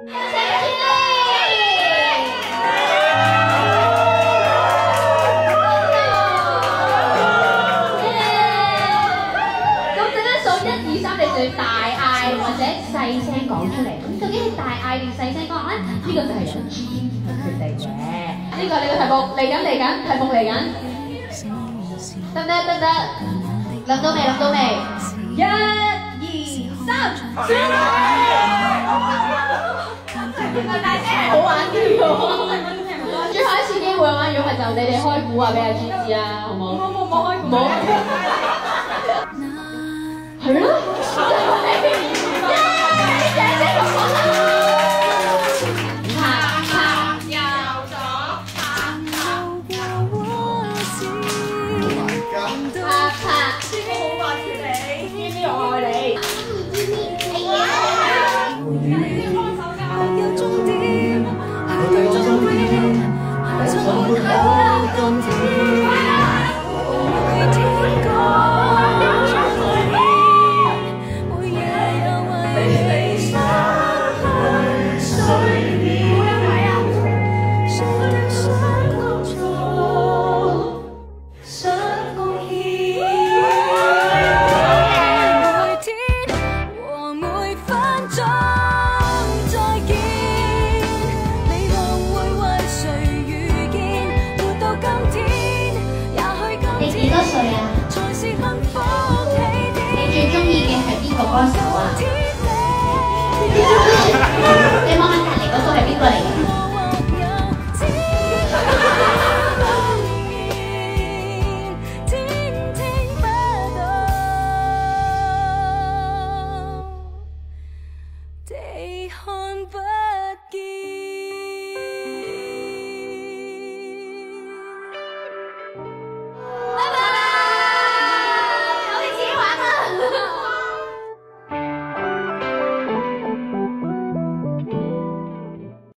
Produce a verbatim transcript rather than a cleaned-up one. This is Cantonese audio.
對大嗌或者細聲講出嚟，咁究竟係大嗌定細聲講啊？呢個就係由專業去決定嘅。呢個你個題目嚟緊嚟緊，題目嚟緊，得唔得？得唔得？諗到未？諗到未？一、二、三，算啦！原來大聲係好玩啲喎。最後一次機會啊嘛，如果唔係就你哋開估啊，俾阿朱知啦，好唔好？冇冇冇開估。冇。係咯。耶！你姐姐同我啦。